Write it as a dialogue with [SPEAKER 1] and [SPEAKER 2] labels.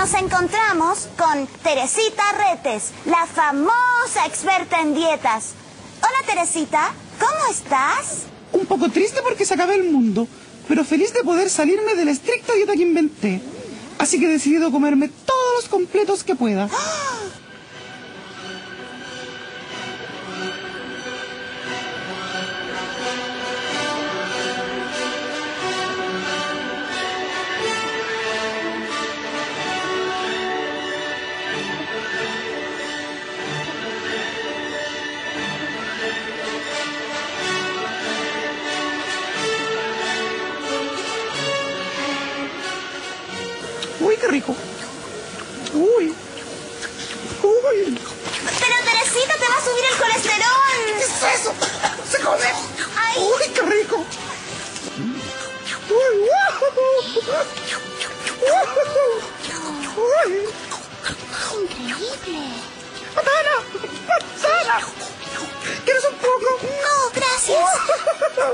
[SPEAKER 1] nos encontramos con Teresita Retes, la famosa experta en dietas. Hola, Teresita, ¿cómo estás?
[SPEAKER 2] Un poco triste porque se acaba el mundo, pero feliz de poder salirme de la estricta dieta que inventé. Así que he decidido comerme todos los completos que pueda. Uy, qué rico. Uy. Uy.
[SPEAKER 1] Pero, Teresita, te va a subir el colesterol.
[SPEAKER 2] ¿Qué es eso? ¡Se come!
[SPEAKER 1] Ay.
[SPEAKER 2] Uy, qué rico. Uy,
[SPEAKER 1] Increíble.
[SPEAKER 2] ¡Patana! ¡Patana!